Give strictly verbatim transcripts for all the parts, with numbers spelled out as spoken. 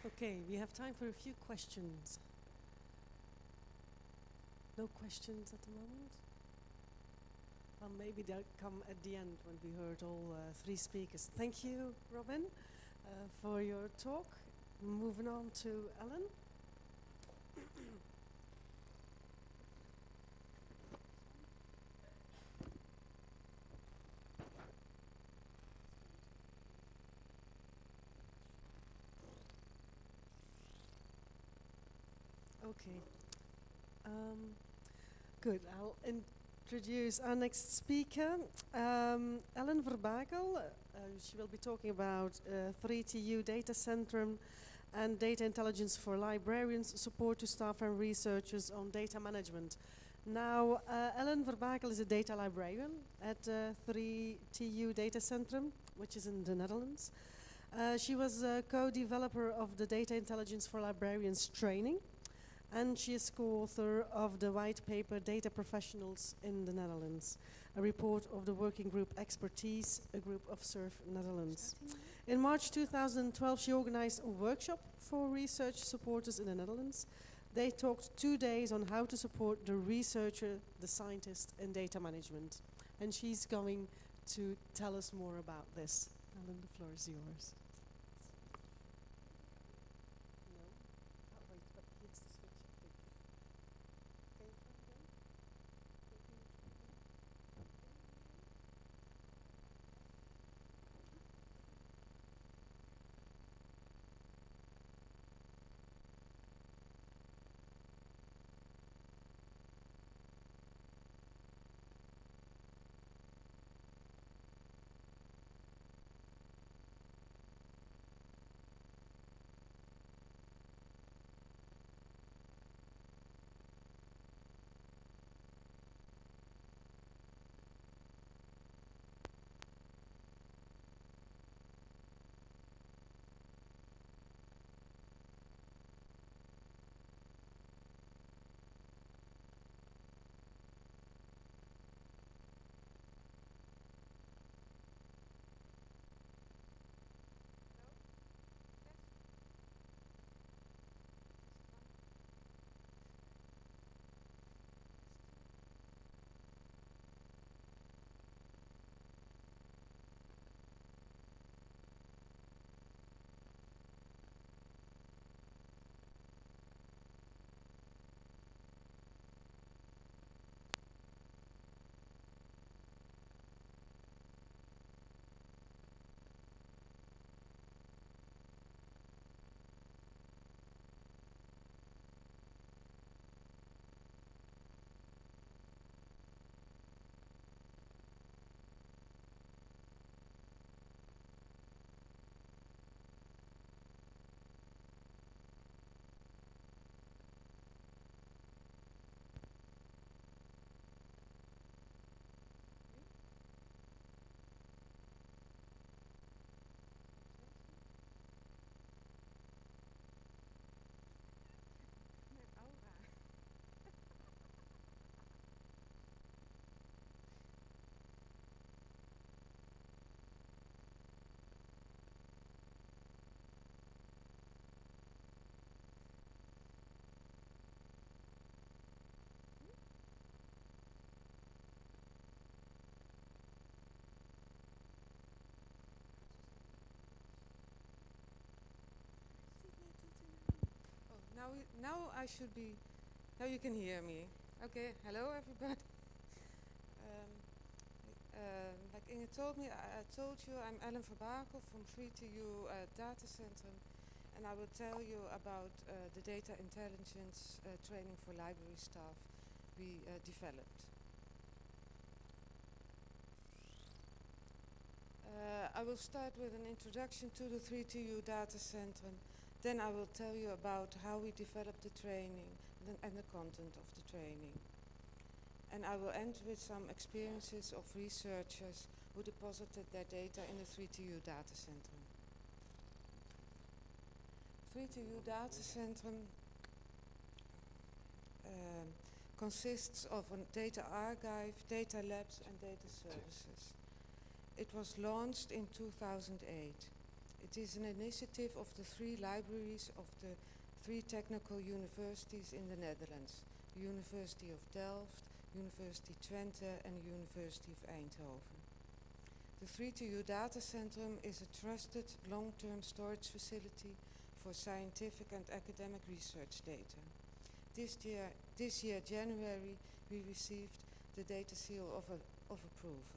Okay, we have time for a few questions. No questions at the moment? Well, maybe they'll come at the end when we heard all uh, three speakers. Thank you, Robin, uh, for your talk. Moving on to Ellen. Okay. Um, good. I'll introduce our next speaker, um, Ellen Verbakel. Uh, she will be talking about uh, three T U Data Centrum and data intelligence for librarians, support to staff and researchers on data management. Now, uh, Ellen Verbakel is a data librarian at uh, three T U Data Centrum, which is in the Netherlands. Uh, she was a co-developer of the Data Intelligence for Librarians training, and she is co-author of the white paper Data Professionals in the Netherlands, a report of the working group Expertise, a group of SURF Netherlands. In March two thousand twelve, she organized a workshop for research supporters in the Netherlands. They talked two days on how to support the researcher, the scientist in data management. And she's going to tell us more about this. Ellen, the floor is yours. Now, now I should be, now you can hear me. Okay, hello everybody. um, uh, like Inge told me, I, I told you I'm Ellen Verbakel from three T U uh, Data Centrum, and I will tell you about uh, the data intelligence uh, training for library staff we uh, developed. Uh, I will start with an introduction to the three T U Data Centrum. Then I will tell you about how we developed the training and, and the content of the training. And I will end with some experiences of researchers who deposited their data in the three T U Data Centrum. three T U Data Centrum um, consists of a data archive, data labs and data services. It was launched in two thousand eight. It is an initiative of the three libraries of the three technical universities in the Netherlands, University of Delft, University Twente and University of Eindhoven. The three T U Data Centrum is a trusted long-term storage facility for scientific and academic research data. This year, this year January, we received the data seal of, a, of approval.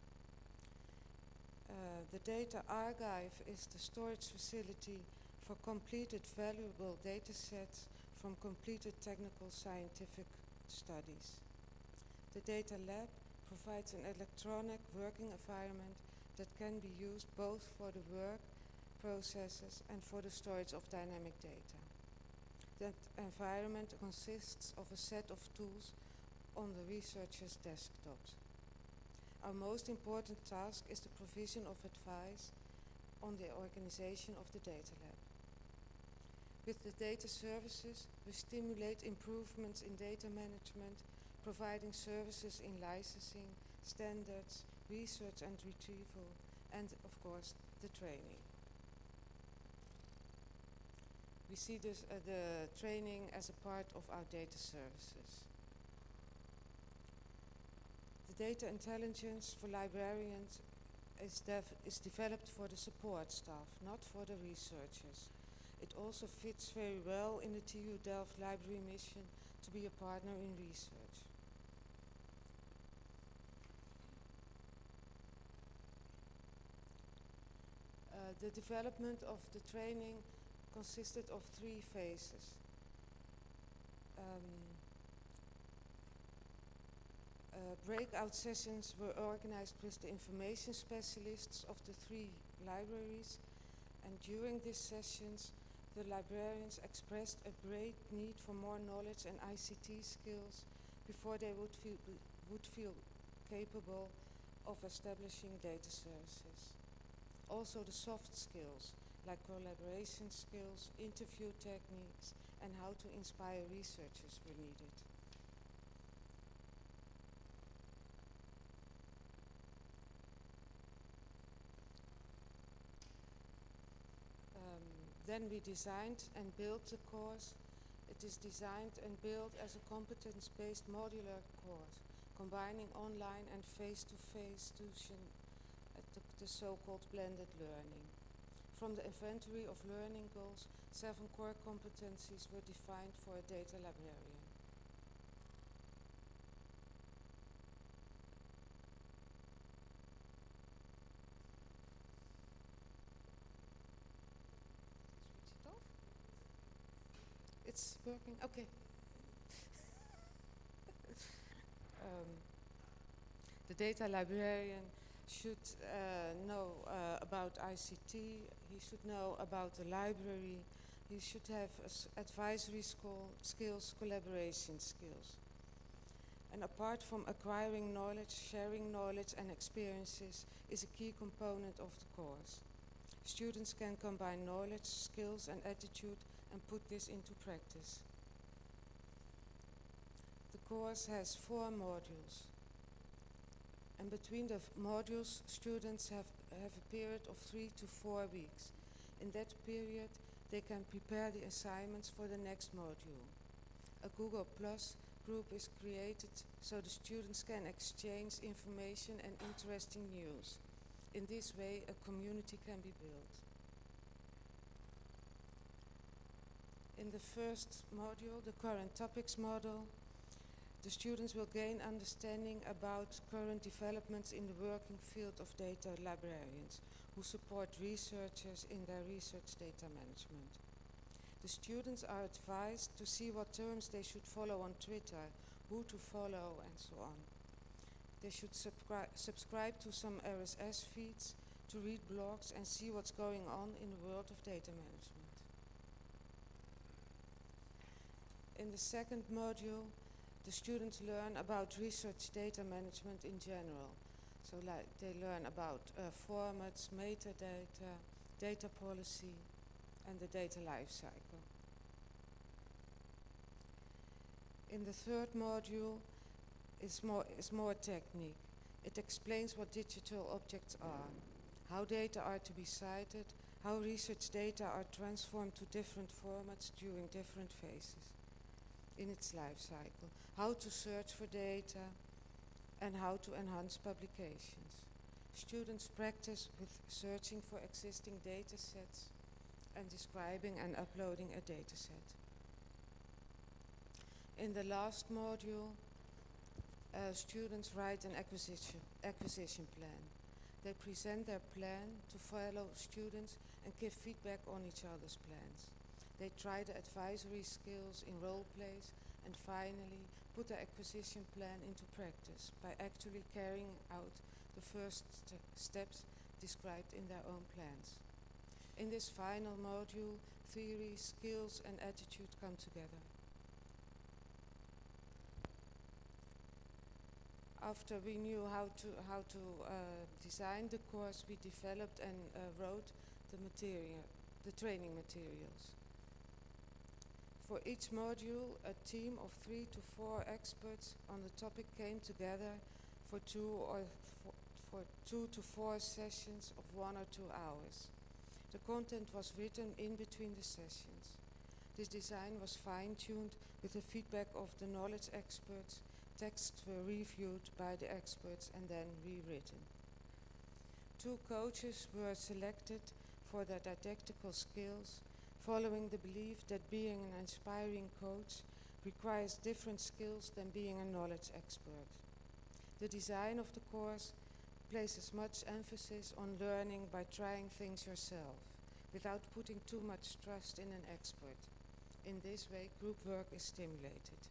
Uh, the Data Archive is the storage facility for completed valuable data sets from completed technical scientific studies. The Data Lab provides an electronic working environment that can be used both for the work processes and for the storage of dynamic data. That environment consists of a set of tools on the researchers' desktops. Our most important task is the provision of advice on the organization of the Data Lab. With the data services, we stimulate improvements in data management, providing services in licensing, standards, research and retrieval, and of course, the training. We see this, uh, the training as a part of our data services. The data intelligence for librarians is, is developed for the support staff, not for the researchers. It also fits very well in the T U Delft library mission to be a partner in research. Uh, the development of the training consisted of three phases. Um, uh, breakout sessions were organized with the information specialists of the three libraries, and during these sessions the librarians expressed a great need for more knowledge and I C T skills before they would feel, would feel capable of establishing data services. Also the soft skills, like collaboration skills, interview techniques, and how to inspire researchers were needed. Um, then we designed and built the course. It is designed and built as a competence-based modular course, combining online and face-to-face tuition at the, the so-called blended learning. From the inventory of learning goals, seven core competencies were defined for a data librarian. Switch it off. It's working, okay. um, the data librarian should uh, know uh, about I C T, he should know about the library, he should have advisory skills, collaboration skills. And apart from acquiring knowledge, sharing knowledge and experiences is a key component of the course. Students can combine knowledge, skills and attitude and put this into practice. The course has four modules. And between the modules, students have, have a period of three to four weeks. In that period, they can prepare the assignments for the next module. A Google Plus group is created so the students can exchange information and interesting news. In this way, a community can be built. In the first module, the current topics model, the students will gain understanding about current developments in the working field of data librarians who support researchers in their research data management. The students are advised to see what terms they should follow on Twitter, who to follow and so on. They should subscri subscribe to some R S S feeds, to read blogs and see what's going on in the world of data management. In the second module, the students learn about research data management in general. So like they learn about uh, formats, metadata, data policy, and the data lifecycle. In the third module is more, is more technique. It explains what digital objects are, how data are to be cited, how research data are transformed to different formats during different phases in its life cycle, how to search for data, and how to enhance publications. Students practice with searching for existing data sets and describing and uploading a data set. In the last module, uh, students write an acquisition, acquisition plan. They present their plan to fellow students and give feedback on each other's plans. They try the advisory skills in role plays and finally put the acquisition plan into practice by actually carrying out the first st steps described in their own plans. In this final module, theory, skills and attitude come together. After we knew how to, how to uh, design the course, we developed and uh, wrote the material, the training materials. For each module, a team of three to four experts on the topic came together for two or for, for two to four sessions of one or two hours. The content was written in between the sessions. This design was fine-tuned with the feedback of the knowledge experts. Texts were reviewed by the experts and then rewritten. Two coaches were selected for their didactical skills, following the belief that being an inspiring coach requires different skills than being a knowledge expert. The design of the course places much emphasis on learning by trying things yourself, without putting too much trust in an expert. In this way, group work is stimulated.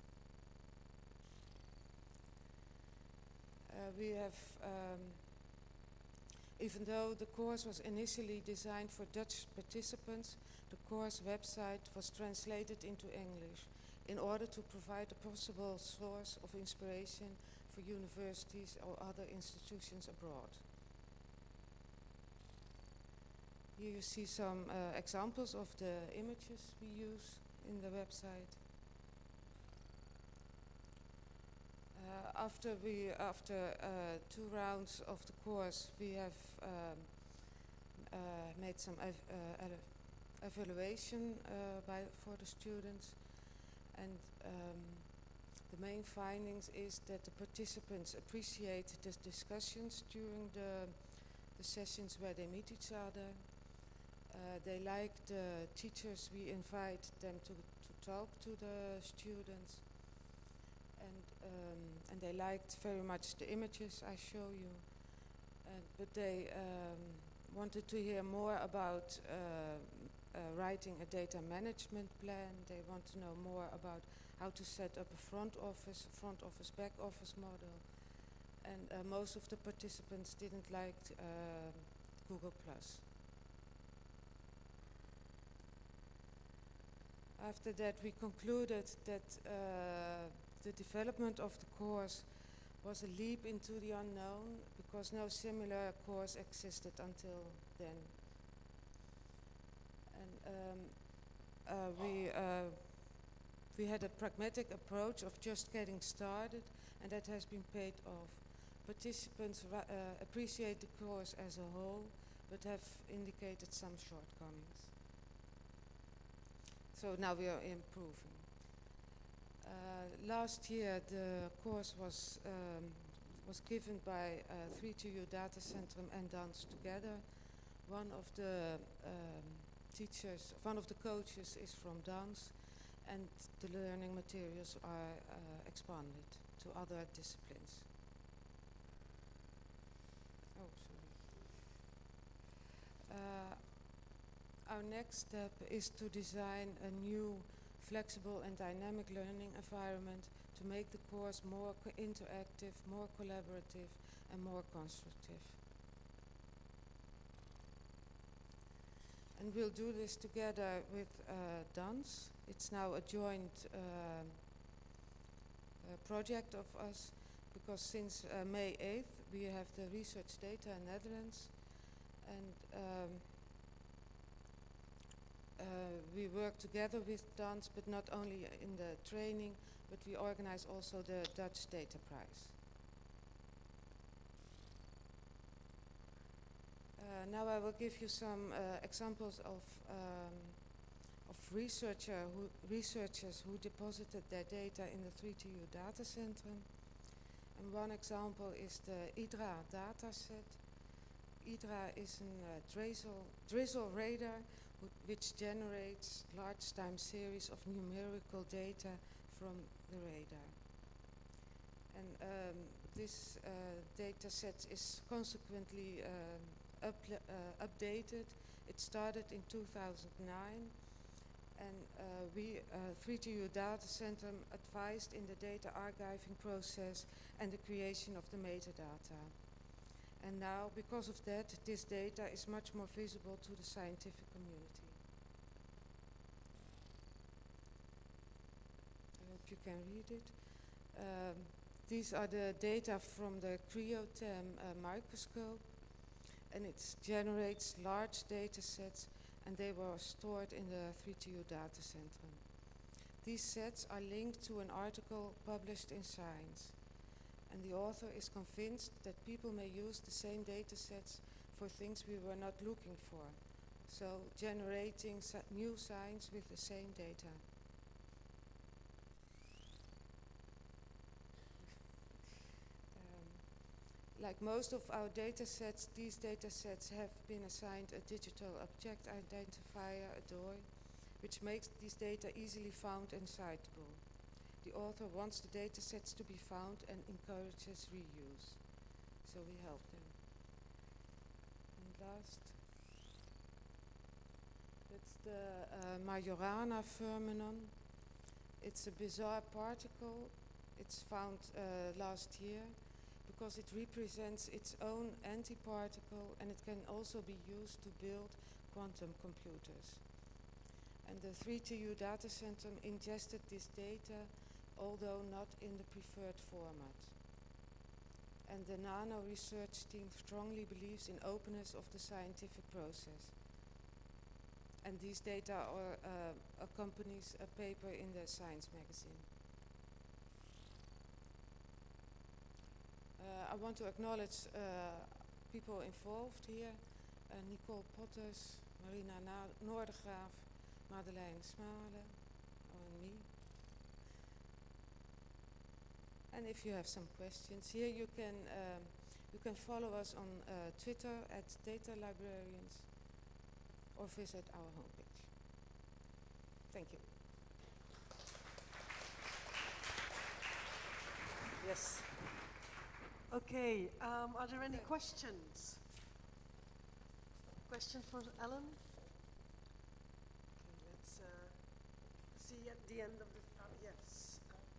Uh, we have, um, even though the course was initially designed for Dutch participants, the course website was translated into English in order to provide a possible source of inspiration for universities or other institutions abroad. Here you see some uh, examples of the images we use in the website. Uh, after we, after uh, two rounds of the course, we have um, uh, made some ev uh, evaluation uh, by for the students, and um, the main findings is that the participants appreciate the discussions during the, the sessions where they meet each other. Uh, they like the teachers, we invite them to, to talk to the students. And, um, and they liked very much the images I show you. Uh, but they um, wanted to hear more about uh, uh, writing a data management plan. They want to know more about how to set up a front office, front office, back office model. And uh, most of the participants didn't like uh, Google Plus. After that, we concluded that uh, the development of the course was a leap into the unknown because no similar course existed until then. And um, uh, we, uh, we had a pragmatic approach of just getting started, and that has been paid off. Participants uh, appreciate the course as a whole, but have indicated some shortcomings. So now we are improving. Uh, last year the course was um, was given by uh, three T U Datacentrum and Dance together. One of the um, teachers, one of the coaches is from Dance, and the learning materials are uh, expanded to other disciplines. Oh, sorry. Uh, Our next step is to design a new flexible and dynamic learning environment to make the course more interactive, more collaborative and more constructive. And we'll do this together with uh, Dance. It's now a joint uh, uh, project of us because since uh, May eighth we have the research data in Netherlands, and um, Uh, we work together with Dance, but not only in the training, but we organize also the Dutch Data Prize. Uh, Uh, now I will give you some uh, examples of um, of researcher who researchers who deposited their data in the three T U data center. And one example is the IDRA dataset. IDRA is a uh, drizzle, drizzle radar which generates large time series of numerical data from the radar. And um, this uh, data set is consequently um, up, uh, updated. It started in two thousand nine, and uh, we, uh, three T U Data Center, advised in the data archiving process and the creation of the metadata. And now, because of that, this data is much more visible to the scientific community. I hope you can read it. Um, these are the data from the Cryo-TEM uh, microscope, and it generates large data sets, and they were stored in the three T U Data Center. These sets are linked to an article published in Science. And the author is convinced that people may use the same data sets for things we were not looking for. So generating new science with the same data. um, like most of our data sets, these data sets have been assigned a digital object identifier, a D O I, which makes these data easily found and citable. The author wants the data sets to be found and encourages reuse. So we help them. And last, that's the uh, Majorana phenomenon. It's a bizarre particle. It's found uh, last year because it represents its own antiparticle, and it can also be used to build quantum computers. And the three T U Data Center ingested this data, although not in the preferred format. And the Nano research team strongly believes in openness of the scientific process. And these data are, uh, accompanies a paper in the Science magazine. Uh, I want to acknowledge uh, people involved here. Uh, Nicole Potters, Marina Noordegraaf, Madeleine Smale, and me. And if you have some questions, here you can um, you can follow us on uh, Twitter at Data Librarians, or visit our homepage. Thank you. Yes. Okay, um, are there any questions? Question for Ellen? Okay, let's uh, see at the end of the, uh, yes.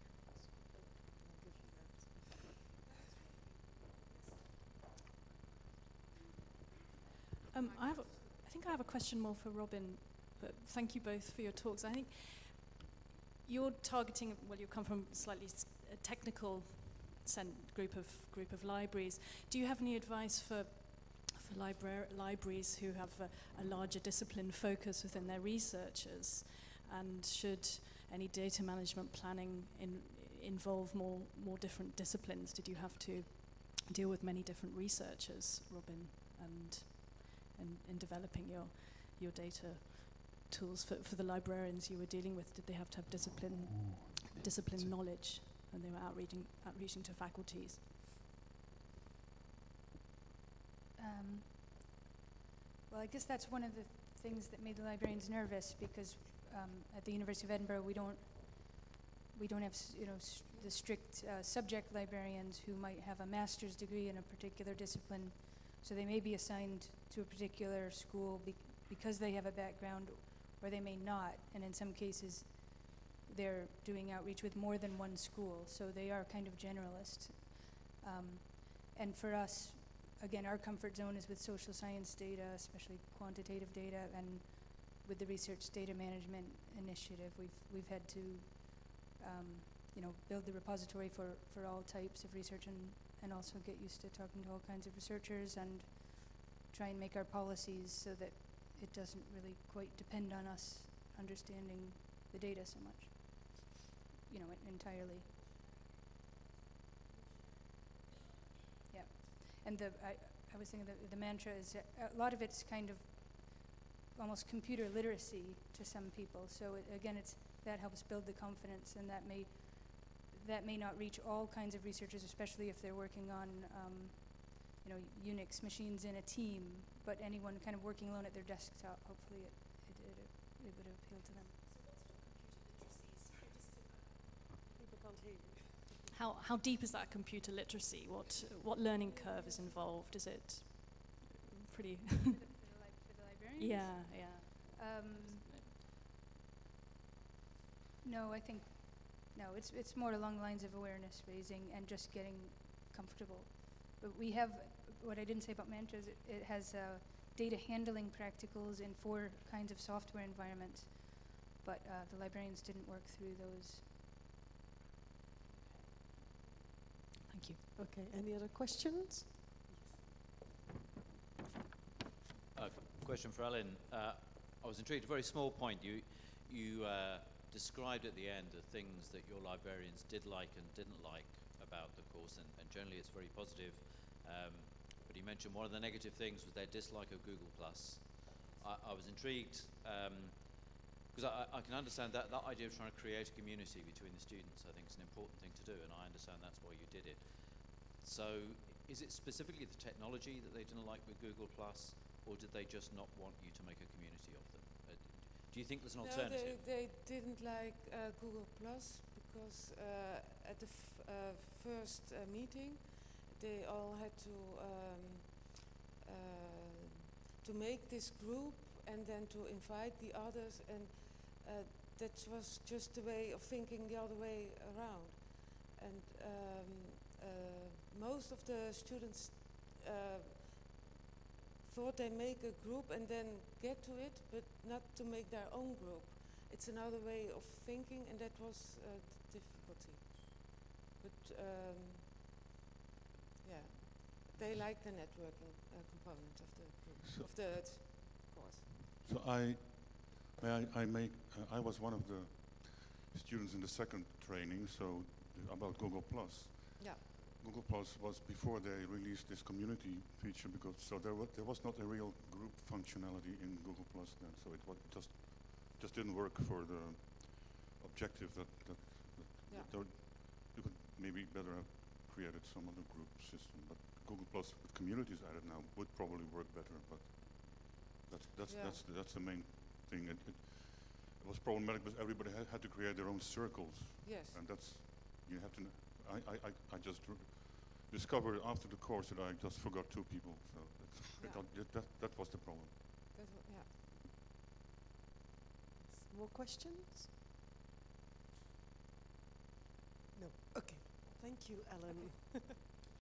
Um, I have, a, I think I have a question more for Robin, but thank you both for your talks. I think you're targeting, well, you come from slightly s- a technical cent- group of group of libraries. Do you have any advice for for libra- libraries who have a, a larger discipline focus within their researchers, and should any data management planning in, involve more more different disciplines? Did you have to deal with many different researchers, Robin, and in, in developing your your data tools for, for the librarians you were dealing with? Did they have to have discipline discipline knowledge when they were outreaching outreaching to faculties? Um, well, I guess that's one of the things that made the librarians nervous, because um, at the University of Edinburgh we don't we don't have s- you know s- the strict uh, subject librarians who might have a master's degree in a particular discipline, so they may be assigned to a particular school be- because they have a background, or they may not, and in some cases they're doing outreach with more than one school, so they are kind of generalist. Um, and for us, again, our comfort zone is with social science data, especially quantitative data, and with the research data management initiative, we've we've had to, um, you know, build the repository for, for all types of research, and, and also get used to talking to all kinds of researchers, and try and make our policies so that it doesn't really quite depend on us understanding the data so much, you know, entirely. Yeah, and the I, I was thinking that the mantra is, uh, a lot of it's kind of almost computer literacy to some people. So it, again, it's, that helps build the confidence, and that may, that may not reach all kinds of researchers, especially if they're working on, um, you know, Unix machines in a team, but anyone kind of working alone at their desktop, hopefully it, it, it, it would appeal to them. People can't hear you. How, how deep is that computer literacy? What, what learning curve is involved? Is it pretty... for, the, for, the li- for the librarians? Yeah, yeah. Um, no, I think, no, it's, it's more along the lines of awareness raising and just getting comfortable. But we have, what I didn't say about Mantra is it, it has uh, data handling practicals in four kinds of software environments, but uh, the librarians didn't work through those. Thank you. Okay, any other questions? Uh, question for Ellen. Uh, I was intrigued, a very small point. You, you uh, described at the end the things that your librarians did like and didn't like about the course, and, and generally it's very positive. Um, but you mentioned one of the negative things was their dislike of Google Plus. I, I was intrigued, because I, I can understand that, that idea of trying to create a community between the students, I think is an important thing to do, and I understand that's why you did it. So is it specifically the technology that they didn't like with Google Plus, or did they just not want you to make a community of them? Uh, do you think there's an No, alternative? they, they didn't like uh, Google Plus because uh, at the f uh, first uh, meeting, they all had to um, uh, to make this group and then to invite the others, and uh, that was just the way of thinking the other way around. And um, uh, most of the students uh, thought they make a group and then get to it, but not to make their own group. It's another way of thinking, and that was uh, the difficulty. But um, yeah, they like the networking uh, component of the group, So of the t- course. So I, may I, I make, uh, I was one of the students in the second training, so about Google Plus. Yeah. Google Plus was before they released this community feature, because so there was there was not a real group functionality in Google Plus then, so it was it just just didn't work for the objective that that, that Yeah. there, you could maybe better have created some other group system, but Google Plus with communities added now would probably work better, but that's that's Yeah. that's the, that's the main thing. It, it, it was problematic because everybody had, had to create their own circles, Yes. and that's you have to. Kn I I I, I just r discovered after the course that I just forgot two people, so that's, Yeah. that, that that that was the problem. That wa- yeah. More questions? No. Okay. Thank you, Ellen.